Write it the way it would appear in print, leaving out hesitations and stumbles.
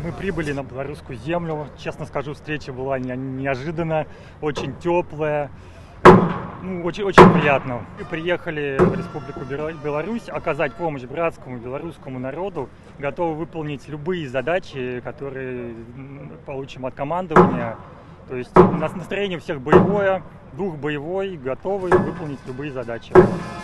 Мы прибыли на белорусскую землю. Честно скажу, встреча была неожиданная, очень теплая. Очень приятно. Мы приехали в Республику Беларусь оказать помощь братскому белорусскому народу, готовы выполнить любые задачи, которые получим от командования. То есть у нас настроение всех боевое, дух боевой, готовы выполнить любые задачи.